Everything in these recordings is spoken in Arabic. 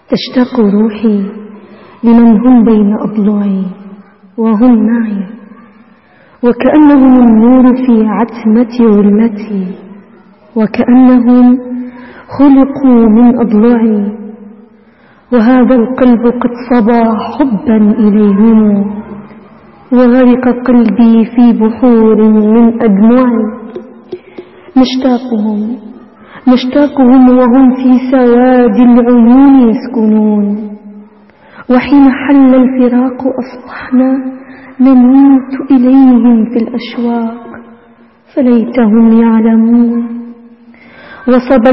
تشتاق روحي لمن هم بين أضلعي وهم معي، وكأنهم النور في عتمة غلتي، وكأنهم خلقوا من أضلعي، وهذا القلب قد صبا حبا إليهم، وغرق قلبي في بحور من أدمعي. نشتاقهم وهم في سواد العيون يسكنون، وحين حل الفراق أصبحنا نموت إليهم في الأشواق، فليتهم يعلمون. وصب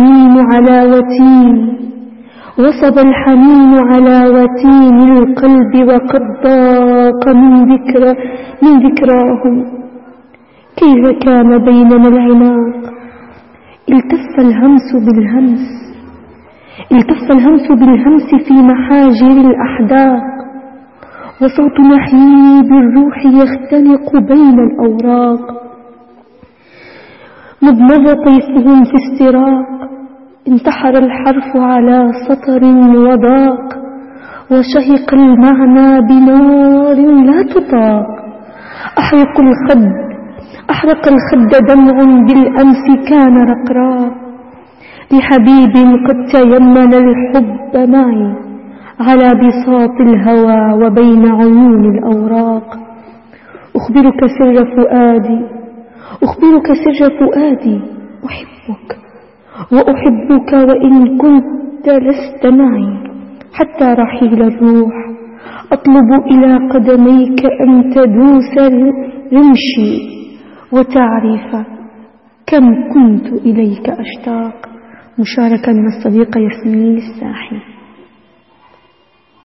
الحنين على وتين القلب، وقد ضاق من ذكراهم. كيف كان بيننا العناق، التف الهمس بالهمس في محاجر الأحداق، وصوت نحيب الروح يختنق بين الأوراق. مضمض طيفهم في استراق، انتحر الحرف على سطر وضاق، وشهق المعنى بنار لا تطاق. أحرق الخد دمع بالأمس كان رقراق، لحبيب قد تيمن الحب معي على بساط الهوى وبين عيون الأوراق. أخبرك سر فؤادي، وأحبك وإن كنت لست معي. حتى رحيل الروح أطلب إلى قدميك أن تدوس رمشي، وتعرف كم كنت إليك أشتاق. مشاركة من الصديقة ياسمين الساحي.